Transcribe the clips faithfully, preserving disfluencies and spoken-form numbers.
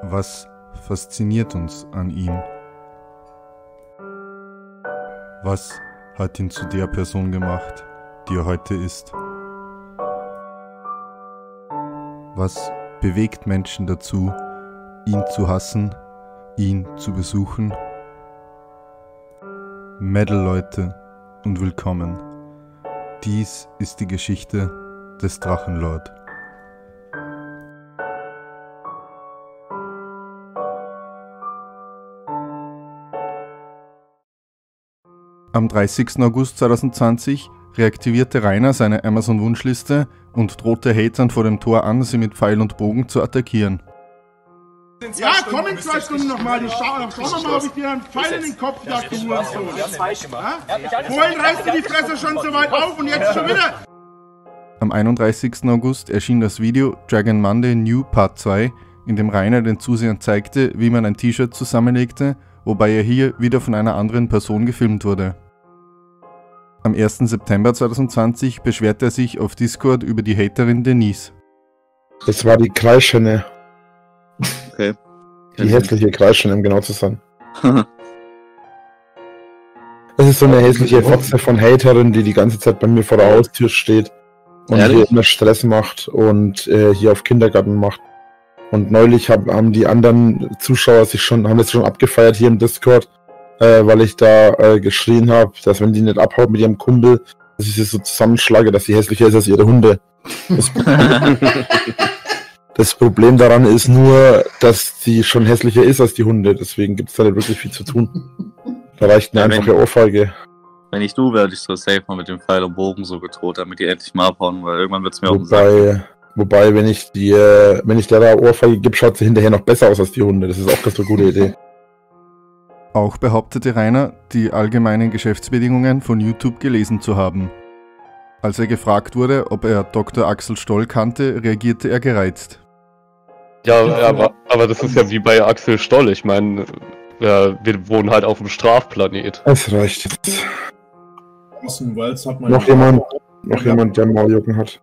Was fasziniert uns an ihm? Was hat ihn zu der Person gemacht, die er heute ist? Was bewegt Menschen dazu, ihn zu hassen, ihn zu besuchen? Metal-Leute und willkommen. Dies ist die Geschichte des Drachenlord. Am dreißigsten August zweitausendzwanzig reaktivierte Rainer seine Amazon-Wunschliste und drohte Hatern vor dem Tor an, sie mit Pfeil und Bogen zu attackieren. Ja, komm in zwei Stunden nochmal, ich schau, schau mal, ob ich dir einen Pfeil in den Kopf jage, du Hurensohn. Vorhin reißt du die Fresse schon so weit auf und jetzt schon wieder. Am einunddreißigsten August erschien das Video Dragon Monday New Part zwei, in dem Rainer den Zusehern zeigte, wie man ein T-Shirt zusammenlegte, wobei er hier wieder von einer anderen Person gefilmt wurde. Am ersten September zweitausendzwanzig beschwerte er sich auf Discord über die Haterin Denise. Das war die Kreischenne. Okay. Die hässliche Kreischenne, um genau zu sein. Das ist so eine hässliche Fotze von Haterin, die die ganze Zeit bei mir vor der Haustür steht und Ehrlich? hier immer Stress macht und äh, hier auf Kindergarten macht. Und neulich hab, haben die anderen Zuschauer sich schon, haben das schon abgefeiert hier im Discord, äh, weil ich da äh, geschrien habe, dass wenn die nicht abhaut mit ihrem Kumpel, dass ich sie so zusammenschlage, dass sie hässlicher ist als ihre Hunde. Das, das Problem daran ist nur, dass sie schon hässlicher ist als die Hunde, deswegen gibt es da nicht wirklich viel zu tun. Da reicht eine Ja, einfache wenn- Ohrfeige. Wenn ich du wäre, hätte ich so safe mal mit dem Pfeil und Bogen so gedroht, damit die endlich mal abhauen, weil irgendwann wird es mir auch sagen. Wobei, wobei, wenn ich die, äh, wenn ich der da Ohrfeige gebe, schaut sie hinterher noch besser aus als die Hunde. Das ist auch ganz eine gute Idee. Auch behauptete Rainer, die allgemeinen Geschäftsbedingungen von YouTube gelesen zu haben. Als er gefragt wurde, ob er Doktor Axel Stoll kannte, reagierte er gereizt. Ja, aber, aber das ist ja wie bei Axel Stoll. Ich meine, ja, wir wohnen halt auf einem Strafplanet. Das reicht jetzt. Außen Walz hat man Noch jemand, noch jemand, der Mauljucken hat.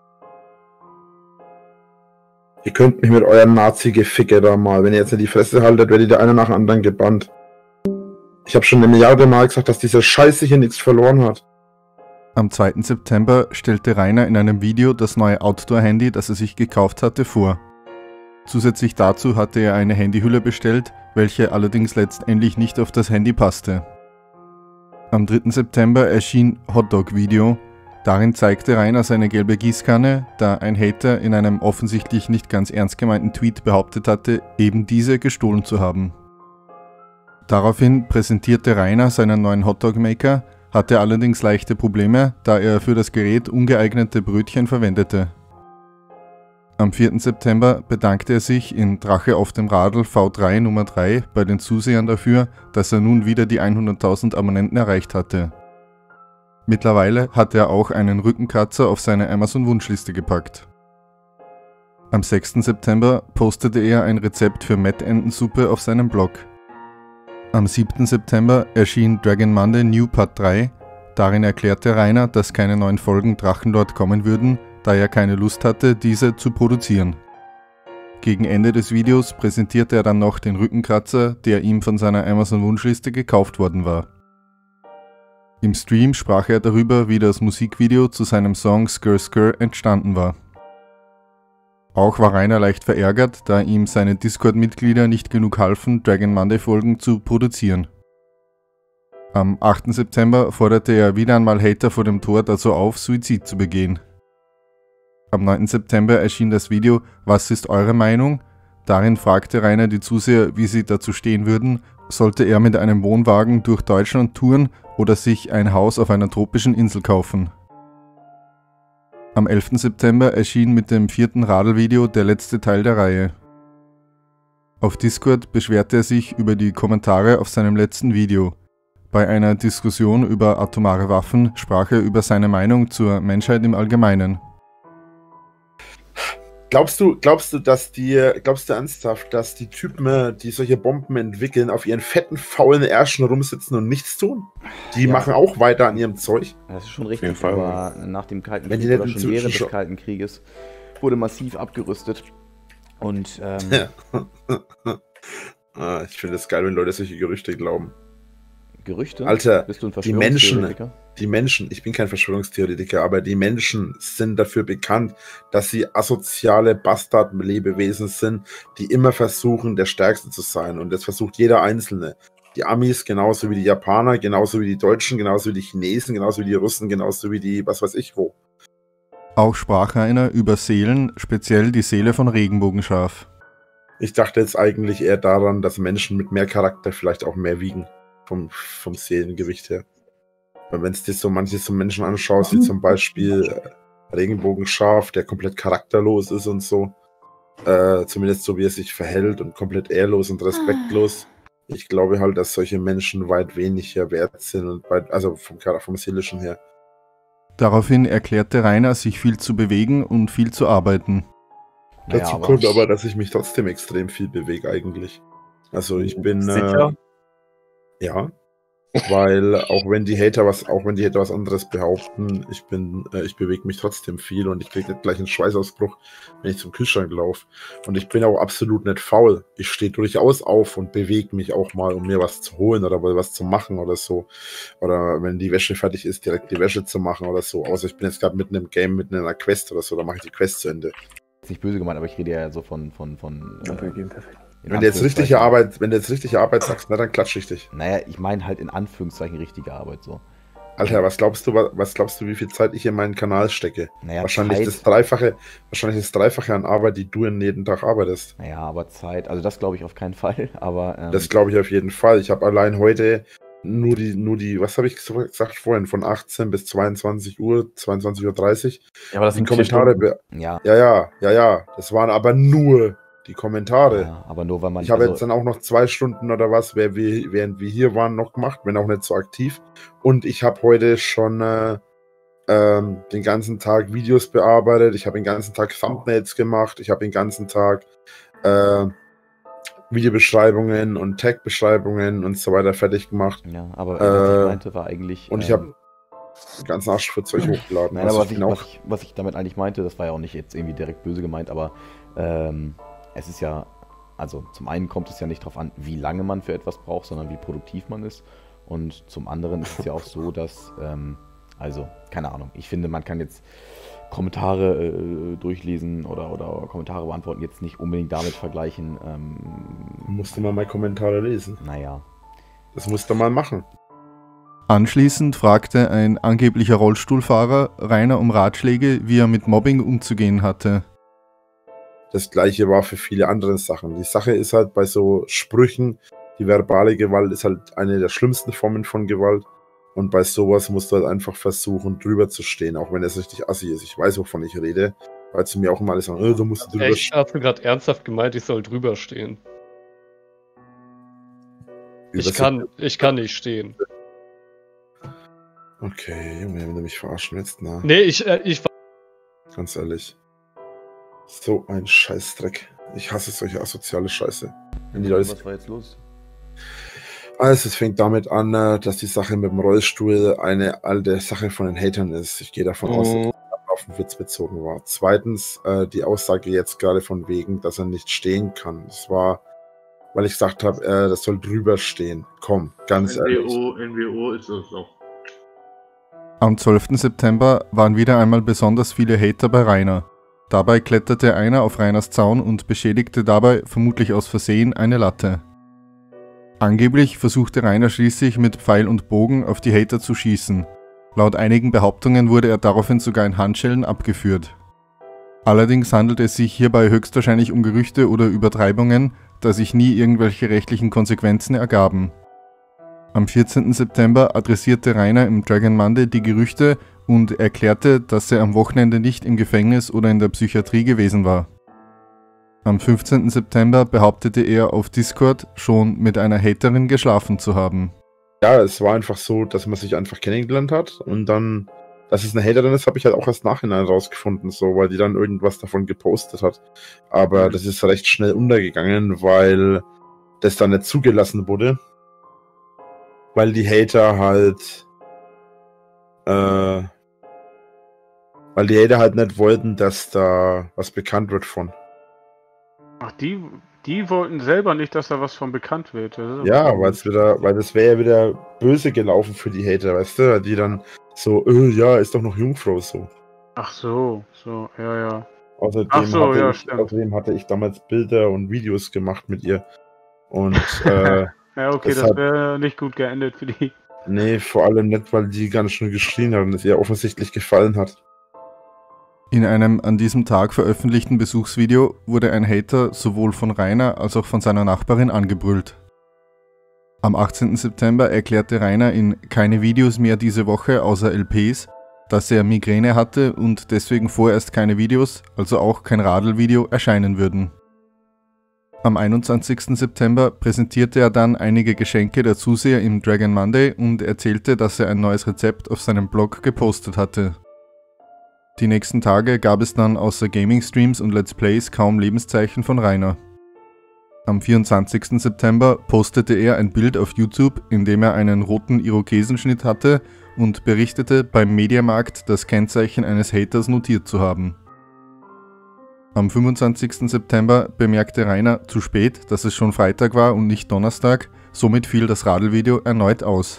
Ihr könnt mich mit euren Nazi-Geficke da mal, wenn ihr jetzt in die Fresse haltet, werdet ihr einer nach dem anderen gebannt. Ich habe schon eine Milliarde Mal gesagt, dass dieser Scheiße hier nichts verloren hat. Am zweiten September stellte Rainer in einem Video das neue Outdoor-Handy, das er sich gekauft hatte, vor. Zusätzlich dazu hatte er eine Handyhülle bestellt, welche allerdings letztendlich nicht auf das Handy passte. Am dritten September erschien Hotdog-Video. Darin zeigte Rainer seine gelbe Gießkanne, da ein Hater in einem offensichtlich nicht ganz ernst gemeinten Tweet behauptet hatte, eben diese gestohlen zu haben. Daraufhin präsentierte Rainer seinen neuen Hotdog-Maker, hatte allerdings leichte Probleme, da er für das Gerät ungeeignete Brötchen verwendete. Am vierten September bedankte er sich in Drache auf dem Radl V drei Nummer drei bei den Zusehern dafür, dass er nun wieder die hunderttausend Abonnenten erreicht hatte. Mittlerweile hatte er auch einen Rückenkratzer auf seine Amazon-Wunschliste gepackt. Am sechsten September postete er ein Rezept für Mettentensuppe auf seinem Blog. Am siebten September erschien Dragon Monday New Part drei. Darin erklärte Rainer, dass keine neuen Folgen Drachenlord kommen würden, da er keine Lust hatte, diese zu produzieren. Gegen Ende des Videos präsentierte er dann noch den Rückenkratzer, der ihm von seiner Amazon-Wunschliste gekauft worden war. Im Stream sprach er darüber, wie das Musikvideo zu seinem Song Skr Skr entstanden war. Auch war Rainer leicht verärgert, da ihm seine Discord-Mitglieder nicht genug halfen, Dragon Monday-Folgen zu produzieren. Am achten September forderte er wieder einmal Hater vor dem Tor dazu auf, Suizid zu begehen. Am neunten September erschien das Video Was ist eure Meinung? Darin fragte Rainer die Zuseher, wie sie dazu stehen würden, sollte er mit einem Wohnwagen durch Deutschland touren oder sich ein Haus auf einer tropischen Insel kaufen. Am elften September erschien mit dem vierten Radl-Video der letzte Teil der Reihe. Auf Discord beschwerte er sich über die Kommentare auf seinem letzten Video. Bei einer Diskussion über atomare Waffen sprach er über seine Meinung zur Menschheit im Allgemeinen. Glaubst du, glaubst du, dass die, glaubst du ernsthaft, dass die Typen, die solche Bomben entwickeln, auf ihren fetten, faulen Ärschen rumsitzen und nichts tun? Die Ja. machen auch weiter an ihrem Zeug. Das ist schon jeden richtig, Fall. aber nach dem Kalten Wenn die Krieg nicht oder schon inzwischen während des schon- Kalten Krieges wurde massiv abgerüstet. Und ähm, Ah, ich finde es geil, wenn Leute solche Gerüchte glauben. Gerüchte? Alter, Bist du ein die Menschen, Verschwörungstheoretiker? die Menschen, ich bin kein Verschwörungstheoretiker, aber die Menschen sind dafür bekannt, dass sie asoziale Bastard-Lebewesen sind, die immer versuchen, der Stärkste zu sein. Und das versucht jeder Einzelne. Die Amis genauso wie die Japaner, genauso wie die Deutschen, genauso wie die Chinesen, genauso wie die Russen, genauso wie die, was weiß ich wo. Auch sprach Rainer über Seelen, speziell die Seele von Regenbogenschaf. Ich dachte jetzt eigentlich eher daran, dass Menschen mit mehr Charakter vielleicht auch mehr wiegen. Vom, vom Seelengewicht her. Weil wenn es dir so manche so Menschen anschaust, wie zum Beispiel äh, Regenbogenschaf, der komplett charakterlos ist und so, äh, zumindest so wie er sich verhält und komplett ehrlos und respektlos, ich glaube halt, dass solche Menschen weit weniger wert sind, und weit, also vom, vom Seelischen her. Daraufhin erklärte Rainer, sich viel zu bewegen und viel zu arbeiten. Naja, Dazu aber- kommt aber, dass ich mich trotzdem extrem viel bewege eigentlich. Also ich bin... Sicher? Äh, ja, weil auch wenn die Hater was, auch wenn die Hater was anderes behaupten, ich bin, äh, ich bewege mich trotzdem viel und ich kriege nicht gleich einen Schweißausbruch, wenn ich zum Kühlschrank laufe. Und ich bin auch absolut nicht faul. Ich stehe durchaus auf und bewege mich auch mal, um mir was zu holen oder was zu machen oder so. Oder wenn die Wäsche fertig ist, direkt die Wäsche zu machen oder so. Außer ich bin jetzt gerade mitten im Game, mitten in einer Quest oder so, dann mache ich die Quest zu Ende. Ist nicht böse gemeint, aber ich rede ja so von, von, von äh, Okay, geht perfekt. in Wenn du jetzt richtige Anführungszeichen- Arbeit, wenn du jetzt richtige Arbeit sagst, na dann klatsche ich dich. Naja, ich meine halt in Anführungszeichen richtige Arbeit so. Alter, was glaubst du, wa- was glaubst du, wie viel Zeit ich in meinen Kanal stecke? Naja, Wahrscheinlich Zeit, das Dreifache, wahrscheinlich das Dreifache an Arbeit, die du in jeden Tag arbeitest. Naja, aber Zeit, also das glaube ich auf keinen Fall, aber ähm, Das glaube ich auf jeden Fall. Ich habe allein heute nur die, nur die, was habe ich so gesagt vorhin, von achtzehn bis zweiundzwanzig Uhr, zweiundzwanzig Uhr dreißig, Ja, aber das die sind vier Kommentare. Stunden. Be ja, ja, ja, ja, ja. Das waren aber nur die Kommentare. ja, aber nur weil man Ich habe also, jetzt dann auch noch zwei Stunden oder was, wer wir, während wir hier waren, noch gemacht, wenn auch nicht so aktiv. Und ich habe heute schon äh, ähm, den ganzen Tag Videos bearbeitet. Ich habe den ganzen Tag Thumbnails gemacht. Ich habe den ganzen Tag äh, Videobeschreibungen und Tag-Beschreibungen und so weiter fertig gemacht. ja, aber Äh, was ich meinte war eigentlich Und ich ähm, habe den ganzen Arsch für Zeug hochgeladen. Nein, Also aber was ich ich, bin was, auch, ich, was ich damit eigentlich meinte, das war ja auch nicht jetzt irgendwie direkt böse gemeint, aber ähm, es ist ja, also zum einen kommt es ja nicht darauf an, wie lange man für etwas braucht, sondern wie produktiv man ist. Und zum anderen ist es ja auch so, dass, ähm, also, keine Ahnung, ich finde, man kann jetzt Kommentare äh, durchlesen oder, oder Kommentare beantworten, jetzt nicht unbedingt damit vergleichen. Ähm, musste mal meine Kommentare lesen. naja, Das musste man machen. Anschließend fragte ein angeblicher Rollstuhlfahrer Rainer um Ratschläge, wie er mit Mobbing umzugehen hatte. Das gleiche war für viele andere Sachen. Die Sache ist halt bei so Sprüchen, die verbale Gewalt ist halt eine der schlimmsten Formen von Gewalt. Und bei sowas musst du halt einfach versuchen, drüber zu stehen, auch wenn es richtig assi ist. Ich weiß, wovon ich rede, weil sie mir auch immer alle sagen, äh, du musst drüber Echt? stehen. Hast du gerade ernsthaft gemeint, ich soll drüber stehen? Ich kann, ich kann nicht stehen. Okay, Junge, wenn du mich verarschen willst, na, Nee, ich, äh, ich ganz ehrlich. So ein Scheißdreck. Ich hasse solche asoziale Scheiße. Wenn die Leute was war jetzt los? Also, es fängt damit an, äh, dass die Sache mit dem Rollstuhl eine alte Sache von den Hatern ist. Ich gehe davon aus, dass Mhm. es auf den Witz bezogen war. Zweitens, äh, die Aussage jetzt gerade von wegen, dass er nicht stehen kann. Das war, weil ich gesagt habe, äh, das soll drüber stehen. Komm, ganz ehrlich. N W O, N W O ist es doch. Am zwölften September waren wieder einmal besonders viele Hater bei Rainer. Dabei kletterte einer auf Rainers Zaun und beschädigte dabei, vermutlich aus Versehen, eine Latte. Angeblich versuchte Rainer schließlich mit Pfeil und Bogen auf die Hater zu schießen. Laut einigen Behauptungen wurde er daraufhin sogar in Handschellen abgeführt. Allerdings handelt es sich hierbei höchstwahrscheinlich um Gerüchte oder Übertreibungen, da sich nie irgendwelche rechtlichen Konsequenzen ergaben. Am vierzehnten September adressierte Rainer im Dragon Monday die Gerüchte und erklärte, dass er am Wochenende nicht im Gefängnis oder in der Psychiatrie gewesen war. Am fünfzehnten September behauptete er auf Discord, schon mit einer Haterin geschlafen zu haben. Ja, es war einfach so, dass man sich einfach kennengelernt hat und dann, dass es eine Haterin ist, habe ich halt auch erst nachhinein rausgefunden, so, weil die dann irgendwas davon gepostet hat. Aber das ist recht schnell untergegangen, weil das dann nicht zugelassen wurde. Weil die Hater halt, äh, weil die Hater halt nicht wollten, dass da was bekannt wird von. Ach, die, Die wollten selber nicht, dass da was von bekannt wird. Das ja, weil's wieder, weil das wäre ja wieder böse gelaufen für die Hater, weißt du? Die dann so, äh, ja, ist doch noch Jungfrau so. Ach so, so, ja, ja. Außerdem, Ach so, hatte ja, ich, stimmt. außerdem hatte ich damals Bilder und Videos gemacht mit ihr. Und, äh, ja, okay, das, das wäre nicht gut geendet für die. Nee, vor allem nicht, weil die ganz schön geschrien hat und es ihr offensichtlich gefallen hat. In einem an diesem Tag veröffentlichten Besuchsvideo wurde ein Hater sowohl von Rainer als auch von seiner Nachbarin angebrüllt. Am achtzehnten September erklärte Rainer in Keine Videos mehr diese Woche außer L Ps, dass er Migräne hatte und deswegen vorerst keine Videos, also auch kein Radl-Video, erscheinen würden. Am einundzwanzigsten September präsentierte er dann einige Geschenke der Zuseher im Dragon Monday und erzählte, dass er ein neues Rezept auf seinem Blog gepostet hatte. Die nächsten Tage gab es dann außer Gaming-Streams und Let's Plays kaum Lebenszeichen von Rainer. Am vierundzwanzigsten September postete er ein Bild auf YouTube, in dem er einen roten Irokesenschnitt hatte und berichtete, beim Mediamarkt das Kennzeichen eines Haters notiert zu haben. Am fünfundzwanzigsten September bemerkte Rainer zu spät, dass es schon Freitag war und nicht Donnerstag, somit fiel das Radl-Video erneut aus.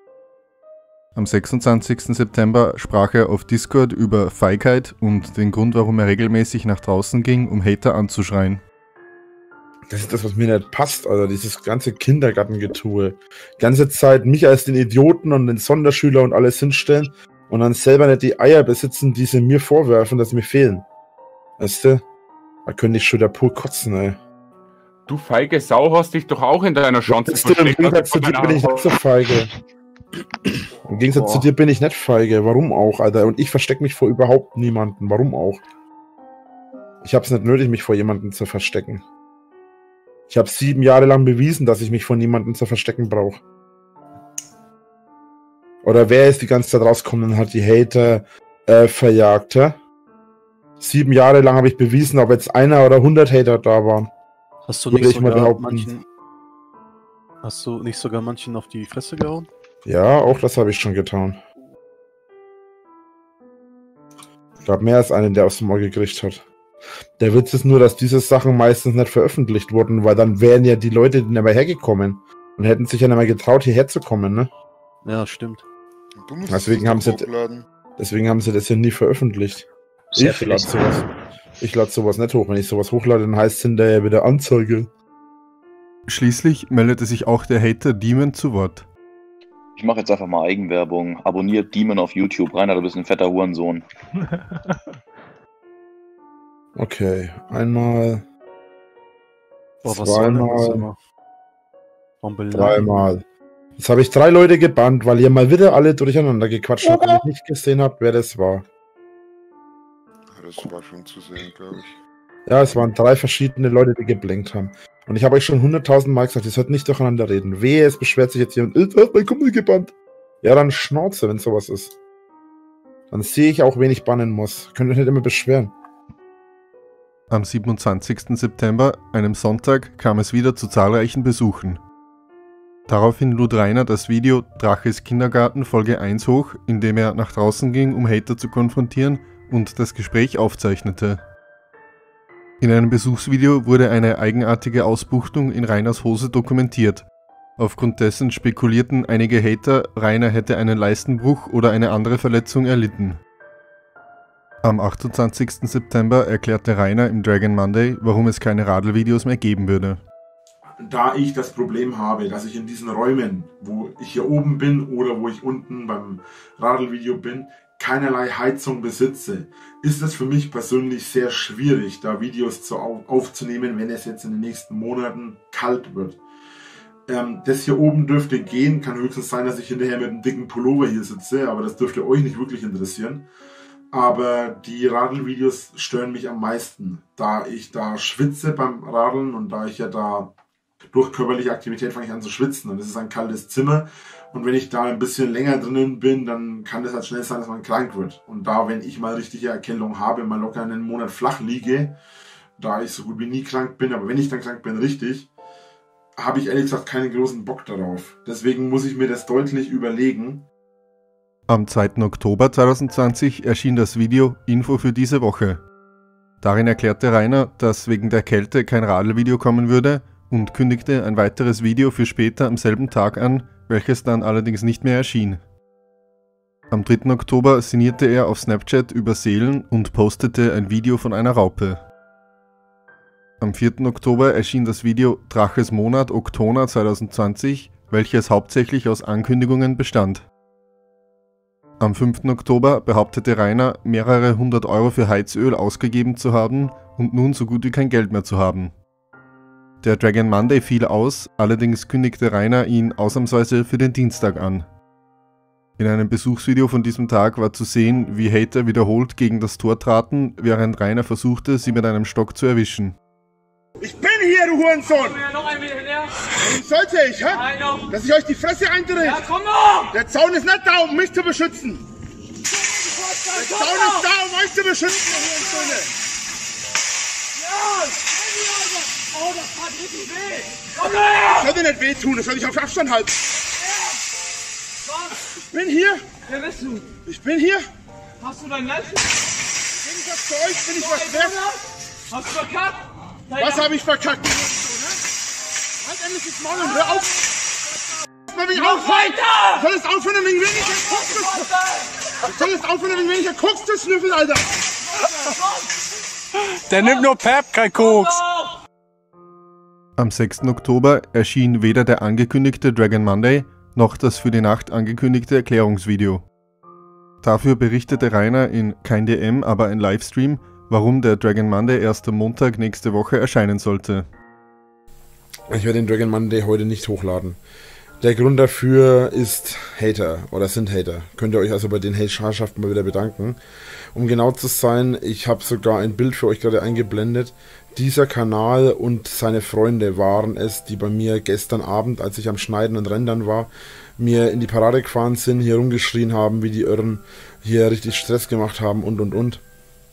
Am sechsundzwanzigsten September sprach er auf Discord über Feigheit und den Grund, warum er regelmäßig nach draußen ging, um Hater anzuschreien. Das ist das, was mir nicht passt, Alter, dieses ganze Kindergartengetue. Die ganze Zeit mich als den Idioten und den Sonderschüler und alles hinstellen und dann selber nicht die Eier besitzen, die sie mir vorwerfen, dass mir fehlen. Weißt du? Da könnte ich schon wieder pur kotzen, ey. Du feige Sau hast dich doch auch in deiner Chance versteckt. Im Gegensatz zu dir bin ich nicht so feige. Im Gegensatz Boah. zu dir bin ich nicht feige. Warum auch, Alter? Und ich verstecke mich vor überhaupt niemanden. Warum auch? Ich hab's nicht nötig, mich vor jemandem zu verstecken. Ich habe sieben Jahre lang bewiesen, dass ich mich vor niemandem zu verstecken brauche. Oder wer ist die ganze Zeit rausgekommen und hat die Hater äh, verjagt, hä? Sieben Jahre lang habe ich bewiesen, ob jetzt einer oder hundert Hater da waren. Hast du nicht sogar manchen, hast du nicht sogar manchen auf die Fresse gehauen? Ja, auch das habe ich schon getan. Ich glaube, mehr als einen, der aufs Maul gekriegt hat. Der Witz ist nur, dass diese Sachen meistens nicht veröffentlicht wurden, weil dann wären ja die Leute nicht mehr hergekommen und hätten sich ja nicht mehr getraut, hierher zu kommen, ne? Ja, stimmt. Deswegen haben, sie, deswegen haben sie das ja nie veröffentlicht. Ich lade sowas, ich lade sowas nicht hoch. Wenn ich sowas hochlade, dann heißt es hinterher wieder Anzeige. Schließlich meldete sich auch der Hater Demon zu Wort. Ich mache jetzt einfach mal Eigenwerbung. Abonniert Demon auf YouTube. Rainer, du bist ein fetter Hurensohn. Okay, einmal. Boah, was zweimal. Dreimal. Jetzt habe ich drei Leute gebannt, weil ihr mal wieder alle durcheinander gequatscht habt und ich nicht gesehen habt, wer das war. Das war schon zu sehen, glaube ich. Ja, es waren drei verschiedene Leute, die geblinkt haben. Und ich habe euch schon hunderttausend Mal gesagt, ihr sollt nicht durcheinander reden. Wehe, es beschwert sich jetzt jemand, ich hab mein Kumpel gebannt. Ja, dann Schnauze, wenn sowas ist. Dann sehe ich auch, wen ich bannen muss. Könnt ihr nicht immer beschweren. Am siebenundzwanzigsten September, einem Sonntag, kam es wieder zu zahlreichen Besuchen. Daraufhin lud Rainer das Video Draches Kindergarten Folge eins hoch, in dem er nach draußen ging, um Hater zu konfrontieren und das Gespräch aufzeichnete. In einem Besuchsvideo wurde eine eigenartige Ausbuchtung in Rainers Hose dokumentiert. Aufgrund dessen spekulierten einige Hater, Rainer hätte einen Leistenbruch oder eine andere Verletzung erlitten. Am achtundzwanzigsten September erklärte Rainer im Dragon Monday, warum es keine Radl-Videos mehr geben würde. Da ich das Problem habe, dass ich in diesen Räumen, wo ich hier oben bin oder wo ich unten beim Radl-Video bin, keinerlei Heizung besitze, ist es für mich persönlich sehr schwierig, da Videos zu auf aufzunehmen, wenn es jetzt in den nächsten Monaten kalt wird. Ähm, das hier oben dürfte gehen, kann höchstens sein, dass ich hinterher mit einem dicken Pullover hier sitze, aber das dürfte euch nicht wirklich interessieren. Aber die Radl-Videos stören mich am meisten, da ich da schwitze beim Radeln und da ich ja da durch körperliche Aktivität fange ich an zu schwitzen und es ist ein kaltes Zimmer und wenn ich da ein bisschen länger drinnen bin, dann kann das halt schnell sein, dass man krank wird. Und da, wenn ich mal richtige Erkältung habe, mal locker einen Monat flach liege, da ich so gut wie nie krank bin, aber wenn ich dann krank bin, richtig, habe ich ehrlich gesagt keinen großen Bock darauf. Deswegen muss ich mir das deutlich überlegen. Am zweiten Oktober zweitausendzwanzig erschien das Video Info für diese Woche. Darin erklärte Rainer, dass wegen der Kälte kein Radl-Video kommen würde und kündigte ein weiteres Video für später am selben Tag an, welches dann allerdings nicht mehr erschien. Am dritten Oktober sinnierte er auf Snapchat über Seelen und postete ein Video von einer Raupe. Am vierten Oktober erschien das Video Draches Monat Oktober zwanzig zwanzig, welches hauptsächlich aus Ankündigungen bestand. Am fünften Oktober behauptete Rainer, mehrere hundert Euro für Heizöl ausgegeben zu haben und nun so gut wie kein Geld mehr zu haben. Der Dragon Monday fiel aus, allerdings kündigte Rainer ihn ausnahmsweise für den Dienstag an. In einem Besuchsvideo von diesem Tag war zu sehen, wie Hater wiederholt gegen das Tor traten, während Rainer versuchte, sie mit einem Stock zu erwischen. Ich bin hier, du Hurensohn! Noch ein bisschen näher. Warum sollte ich, hä? Nein, noch. Dass ich euch die Fresse eindrehe? Ja, komm noch! Der Zaun ist nicht da, um mich zu beschützen! Der Zaun ist da, um euch zu beschützen, ihr Hurensöhne! Ja! Oh, das tat richtig weh! Komm her! Das sollte nicht wehtun, das soll ich auf Abstand halten! Ich bin hier! Wer bist du? Ich bin hier! Hast du dein Leisten? Im Gegensatz zu euch bin ich was wert! Hast du verkackt? Was habe ich verkackt? Halt endlich das Maul und hör auf! Lass mich auf! Weiter! Du sollst aufhören, wegen weniger Koks zu... Du sollst aufhören, wegen weniger Koks zu schnüffeln, Alter! Der nimmt nur Pep, kein Koks! Am sechsten Oktober erschien weder der angekündigte Dragon Monday, noch das für die Nacht angekündigte Erklärungsvideo. Dafür berichtete Rainer in kein D M, aber ein Livestream, warum der Dragon Monday erst am Montag nächste Woche erscheinen sollte. Ich werde den Dragon Monday heute nicht hochladen. Der Grund dafür ist Hater oder sind Hater. Könnt ihr euch also bei den Hate-Scharschaften mal wieder bedanken. Um genau zu sein, ich habe sogar ein Bild für euch gerade eingeblendet. Dieser Kanal und seine Freunde waren es, die bei mir gestern Abend, als ich am Schneiden und Rendern war, mir in die Parade gefahren sind, hier rumgeschrien haben, wie die Irren, hier richtig Stress gemacht haben und und und.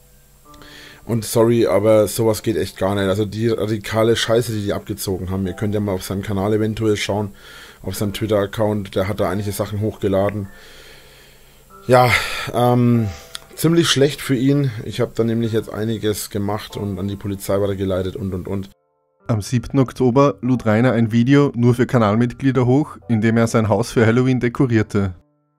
Und sorry, aber sowas geht echt gar nicht. Also die radikale Scheiße, die die abgezogen haben. Ihr könnt ja mal auf seinem Kanal eventuell schauen, auf seinem Twitter-Account. Der hat da einige Sachen hochgeladen. Ja, ähm, ziemlich schlecht für ihn. Ich habe da nämlich jetzt einiges gemacht und an die Polizei weitergeleitet und und und. Am siebten Oktober lud Rainer ein Video nur für Kanalmitglieder hoch, in dem er sein Haus für Halloween dekorierte.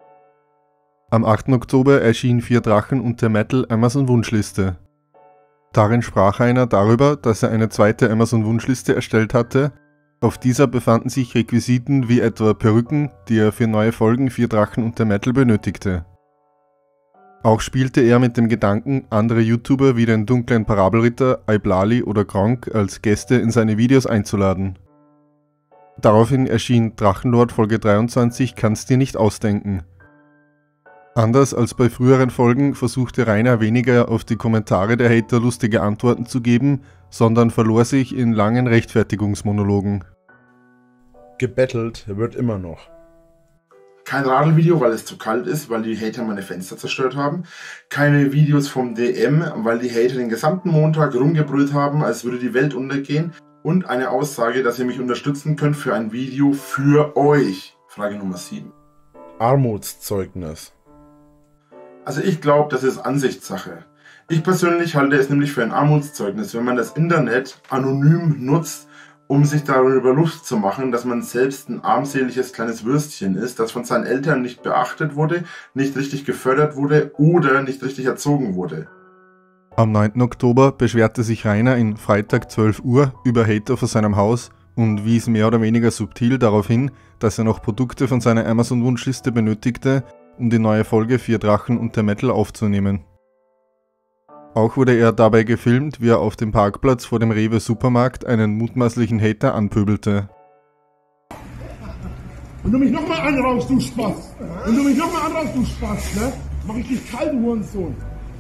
Am achten Oktober erschien Vier Drachen und der Metal Amazon Wunschliste. Darin sprach Rainer darüber, dass er eine zweite Amazon-Wunschliste erstellt hatte. Auf dieser befanden sich Requisiten wie etwa Perücken, die er für neue Folgen Vier Drachen und der Metal benötigte. Auch spielte er mit dem Gedanken, andere YouTuber wie den dunklen Parabelritter, Iblali oder Gronk als Gäste in seine Videos einzuladen. Daraufhin erschien Drachenlord Folge dreiundzwanzig Kannst dir nicht ausdenken. Anders als bei früheren Folgen versuchte Rainer weniger auf die Kommentare der Hater lustige Antworten zu geben, sondern verlor sich in langen Rechtfertigungsmonologen. Gebettelt wird immer noch. Kein Radlvideo, weil es zu kalt ist, weil die Hater meine Fenster zerstört haben. Keine Videos vom D M, weil die Hater den gesamten Montag rumgebrüllt haben, als würde die Welt untergehen. Und eine Aussage, dass ihr mich unterstützen könnt für ein Video für euch. Frage Nummer sieben. Armutszeugnis. Also ich glaube, das ist Ansichtssache. Ich persönlich halte es nämlich für ein Armutszeugnis, wenn man das Internet anonym nutzt, um sich darüber Lust zu machen, dass man selbst ein armseliges kleines Würstchen ist, das von seinen Eltern nicht beachtet wurde, nicht richtig gefördert wurde oder nicht richtig erzogen wurde. Am neunten Oktober beschwerte sich Rainer in Freitag zwölf Uhr über Hater vor seinem Haus und wies mehr oder weniger subtil darauf hin, dass er noch Produkte von seiner Amazon-Wunschliste benötigte, um die neue Folge Vier Drachen und der Metal aufzunehmen. Auch wurde er dabei gefilmt, wie er auf dem Parkplatz vor dem Rewe Supermarkt einen mutmaßlichen Hater anpöbelte. Wenn du mich nochmal anraufst, du Spaß! Wenn du mich nochmal anraufst, du Spaß, ne? Mach ich dich kalt, du Hurensohn!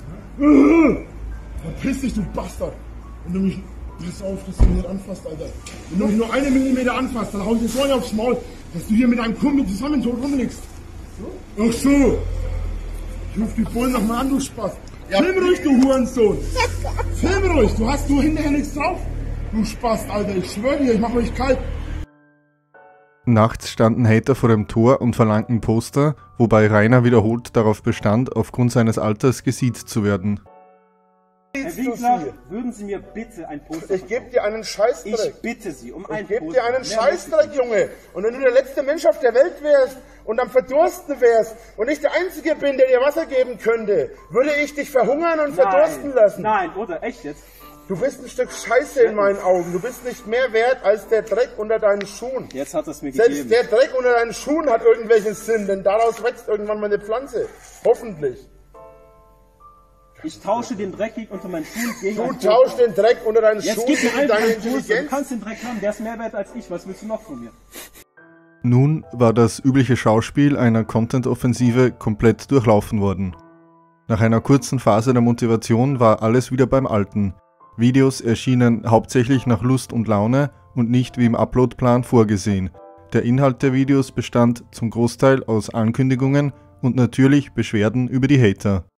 Verpiss dich, du Bastard! Wenn du mich... Pass auf, dass du mich nicht anfasst, Alter. Wenn du mich nur eine Millimeter anfasst, dann hau ich dir so aufs Maul, dass du hier mit einem Kumpel zusammen tot rumliegst. Ach so! Ich ruf die Bullen nochmal an, du Spaß! Ja. Film ruhig, du Hurensohn! Film ruhig, du hast nur hinterher nichts drauf! Du Spaß, Alter, ich schwöre dir, ich mach euch kalt! Nachts standen Hater vor dem Tor und verlangten Poster, wobei Rainer wiederholt darauf bestand, aufgrund seines Alters gesiezt zu werden. Herr Winkler, würden Sie mir bitte ein Poster Ich gebe dir einen Scheißdreck. Ich bitte Sie um ein Ich gebe Poster. dir einen Scheißdreck, Junge. Und wenn du der letzte Mensch auf der Welt wärst und am Verdursten wärst und ich der Einzige bin, der dir Wasser geben könnte, würde ich dich verhungern und Nein. verdursten lassen. Nein, oder echt jetzt? Du bist ein Stück Scheiße in meinen Augen. Du bist nicht mehr wert als der Dreck unter deinen Schuhen. Jetzt hat es mir Selbst gegeben. der Dreck unter deinen Schuhen hat irgendwelchen Sinn, denn daraus wächst irgendwann mal eine Pflanze. Hoffentlich. Ich tausche den Dreck unter meinen Schuhen gegen Du ein tauschst den Dreck unter deinen Jetzt Schuhen gib mir gegen einfach deine einen Poster. Du Intelligenz. kannst den Dreck haben, der ist mehr wert als ich. Was willst du noch von mir? Nun war das übliche Schauspiel einer Content-Offensive komplett durchlaufen worden. Nach einer kurzen Phase der Motivation war alles wieder beim Alten. Videos erschienen hauptsächlich nach Lust und Laune und nicht wie im Uploadplan vorgesehen. Der Inhalt der Videos bestand zum Großteil aus Ankündigungen und natürlich Beschwerden über die Hater.